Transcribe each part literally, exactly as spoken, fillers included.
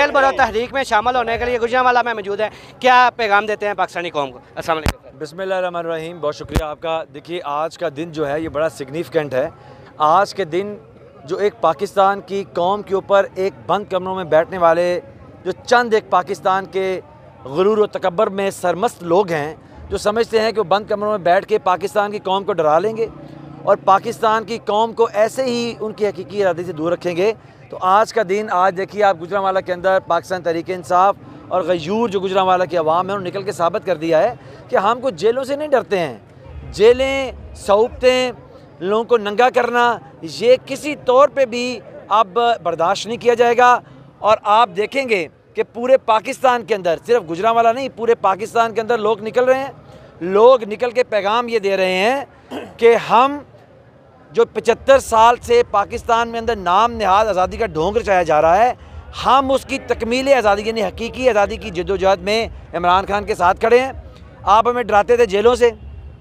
खेल बढ़ो तहरीक में शामिल होने के लिए गुजरांवाला में मौजूद है, क्या पैगाम देते हैं पाकिस्तानी कौम को? अस्सलाम वालेकुम। बिस्मिल्लाहिर्रहमानिर्रहीम, बहुत शुक्रिया आपका। देखिए, आज का दिन जो है ये बड़ा सिग्निफिकेंट है। आज के दिन जो एक पाकिस्तान की कौम के ऊपर एक बंद कमरों में बैठने वाले जो चंद एक पाकिस्तान के गुरूर और तकब्बर में सरमस्त लोग हैं, जो समझते हैं कि वो बंद कमरों में बैठ के पाकिस्तान की कौम को डरा लेंगे और पाकिस्तान की कौम को ऐसे ही उनकी हकीकी इरादे से दूर रखेंगे। तो आज का दिन, आज देखिए आप गुजरांवाला के अंदर पाकिस्तान तहरीक इंसाफ और गयूर जो गुजरांवाला की आवाम है, उन्होंने निकल के साबित कर दिया है कि हम कुछ जेलों से नहीं डरते हैं। जेलें, सौबतें, लोगों को नंगा करना, ये किसी तौर पे भी अब बर्दाश्त नहीं किया जाएगा। और आप देखेंगे कि पूरे पाकिस्तान के अंदर, सिर्फ गुजरांवाला नहीं, पूरे पाकिस्तान के अंदर लोग निकल रहे हैं। लोग निकल के पैगाम ये दे रहे हैं कि हम जो पचहत्तर साल से पाकिस्तान में अंदर नाम नहाद आज़ादी का ढोंग रचाया जा रहा है, हम उसकी तकमील आज़ादी यानी हकीकी आज़ादी की जद्दोजहद में इमरान खान के साथ खड़े हैं। आप हमें डराते थे जेलों से,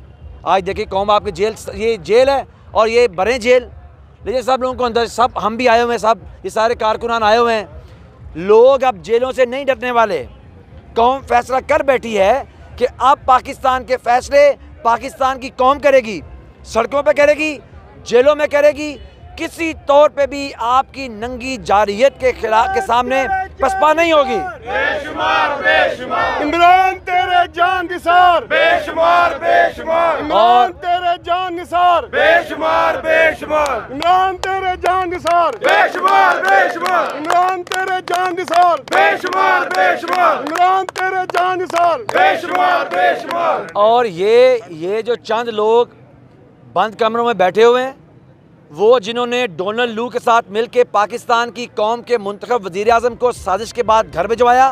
आज देखिए कौम आपकी जेल, ये जेल है और ये बड़े जेल, लेकिन सब लोगों को अंदर, सब हम भी आए हुए हैं, सब ये सारे कारकुनान आए हुए हैं। लोग अब जेलों से नहीं डरने वाले। कौम फैसला कर बैठी है कि अब पाकिस्तान के फैसले पाकिस्तान की कौम करेगी, सड़कों पे करेगी, जेलों में करेगी। किसी तौर पे भी आपकी नंगी जारियत के खिलाफ के सामने पसपा नहीं होगी। बेशुमार बेशुमार इमरान तेरे जान निसार, बेशुमार बेशुमार इमरान तेरे जान निसार, बेशुमार बेशुमार इमरान तेरे जान निसार, बेशुमार बेशुमार इमरान तेरे जान निसार, बेशुमार बेशुमार इमरान तेरे जान निसार, बेशुमार बेशुमार। और ये ये जो चंद लोग बंद कमरों में बैठे हुए हैं, वो जिन्होंने डोनाल्ड लू के साथ मिलकर पाकिस्तान की कौम के मुंतखब वज़ीर आज़म को साजिश के बाद घर भिजवाया,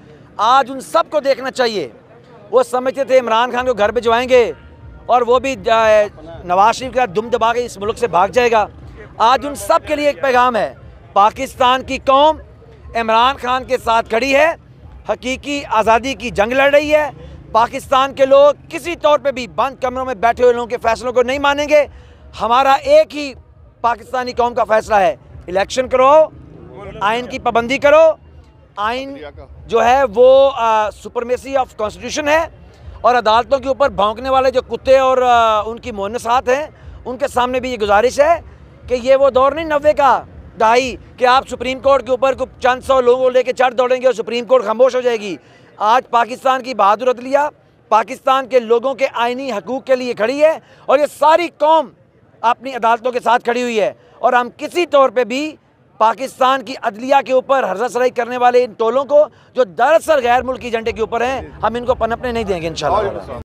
आज उन सब को देखना चाहिए। वो समझते थे इमरान खान को घर भिजवाएंगे और वो भी नवाज शरीफ का दुम दबा के इस मुल्क से भाग जाएगा। आज उन सब के लिए एक पैगाम है, पाकिस्तान की कौम इमरान खान के साथ खड़ी है, हकीकी आज़ादी की जंग लड़ रही है। पाकिस्तान के लोग किसी तौर पे भी बंद कमरों में बैठे हुए लोगों के फैसलों को नहीं मानेंगे। हमारा एक ही पाकिस्तानी कौम का फैसला है, इलेक्शन करो, आइन की पाबंदी करो। आइन जो है वो सुपरमेसी ऑफ कॉन्स्टिट्यूशन है और अदालतों के ऊपर भौंकने वाले जो कुत्ते और आ, उनकी मुअन्नसात हैं, उनके सामने भी ये गुजारिश है कि ये वो दौर नहीं नब्बे का दहाई कि आप सुप्रीम कोर्ट के ऊपर कुछ चंद सौ लोगों को लेकर चढ़ दौड़ेंगे और सुप्रीम कोर्ट खामोश हो जाएगी। आज पाकिस्तान की बहादुर अदलिया पाकिस्तान के लोगों के आइनी हकूक़ के लिए खड़ी है और ये सारी कौम अपनी अदालतों के साथ खड़ी हुई है। और हम किसी तौर पे भी पाकिस्तान की अदलिया के ऊपर हर्जासराई करने वाले इन टोलों को, जो दरअसल गैर मुल्की एजेंडे के ऊपर हैं, हम इनको पनपने नहीं देंगे इंशाल्लाह।